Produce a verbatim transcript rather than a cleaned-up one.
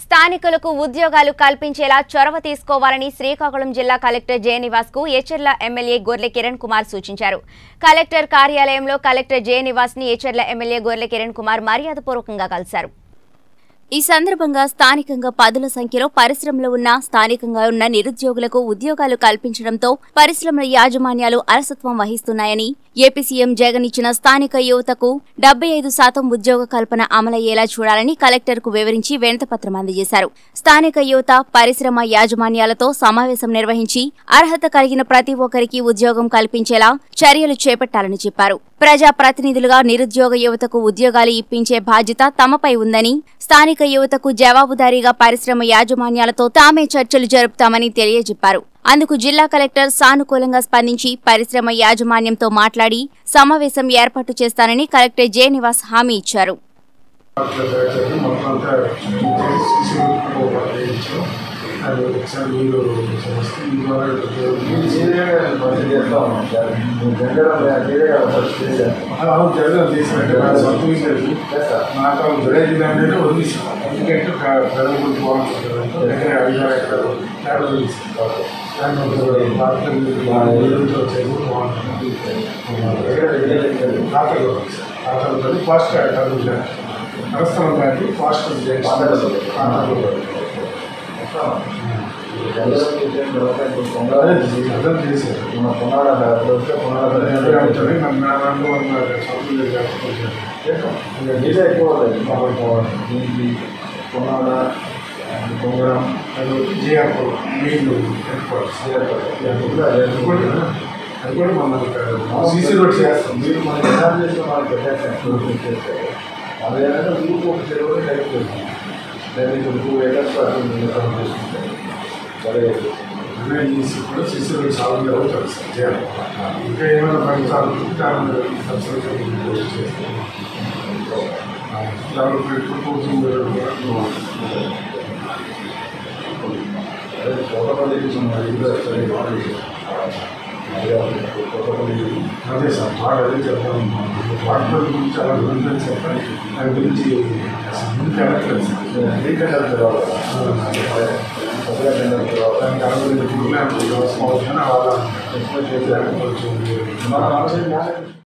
స్థానికులకు ఉద్యోగాలు కల్పించేలా చొరవ తీసుకోవాలని శ్రీకాకుళం జిల్లా కలెక్టర్ జె నివాస్ కు ఎచెర్ల ఎమ్మెల్యే గొర్లె కిరణ్ కుమార్ సూచించారు. కలెక్టర్ కార్యాలయంలో కలెక్టర్ జె నివాస్ ని ఎచెర్ల ఎమ్మెల్యే గొర్లె కిరణ్ కుమార్ మర్యాదపూర్వకంగా కలిశారు. ఈ సందర్భంగా స్థానికంగా పదుల సంఖ్యలో పరిశ్రమలో ఉన్న స్థానికంగా ఉన్న నిరుద్యోగులకు ఉద్యోగాలు కల్పించడంతో పరిశ్రమల యాజమాన్యాలు అలసత్వం వహిస్తున్నాయని, ఏపీ సీఎం జగన్ ఇచ్చిన స్థానిక యువతకు డెబ్బై ఐదు శాతం ఉద్యోగ కల్పన అమలయ్యేలా చూడాలని కలెక్టర్ కు వివరించి వినతిపత్రం అందజేశారు. స్థానిక యువత పరిశ్రమ యాజమాన్యాలతో సమావేశం నిర్వహించి అర్హత కలిగిన ప్రతి ఒక్కరికి ఉద్యోగం కల్పించేలా చర్యలు చేపట్టాలని చెప్పారు. ప్రజా ప్రతినిధులుగా నిరుద్యోగ యువతకు ఉద్యోగాలు ఇప్పించే బాధ్యత తమపై ఉందని, స్థానిక యువతకు జవాబుదారీగా పరిశ్రమ యాజమాన్యాలతో తామే చర్చలు జరుపుతామని తెలియజెప్పారు. అందుకు జిల్లా కలెక్టర్ సానుకూలంగా స్పందించి పరిశ్రమ యాజమాన్యంతో మాట్లాడి సమావేశం ఏర్పాటు చేస్తానని కలెక్టర్ జె నివాస్ హామీ ఇచ్చారు. ఫాస్ట్ అవసరం కానీ ఫాస్ట్ అర్థం చేశారు. మీదే ఎక్కువ దీనికి కొనాడ కొంగరం అది జిఆర్పూర్ మెయిన్ హెడ్ క్వార్టర్స్ అది కూడా మనం సీసీ రోడ్ చేస్తాం. మీరు మన ఎలా చేస్తే మనకి పెట్టేస్తాం అదే ఊరికి ఒక చెరువు డైరెక్ట్ చేస్తాం. దానికి టూ ఏకర్స్ చేసుకుంటాం. సరే కూడా సీసీ రోడ్ సాల్వ్ అవుతారు సార్. ఇంకా ఏమైనా పని సాల్వ్ అదే సార్ బాగా అదే చెప్తాను. వాటర్ గురించి చాలా గురించి చెప్పాలి. దాని గురించి ముందుకు వెళ్ళట్లేదు సార్. ఏంటంటే దానికి అరవై ప్రోగ్రామ్ వాళ్ళ కొంచెం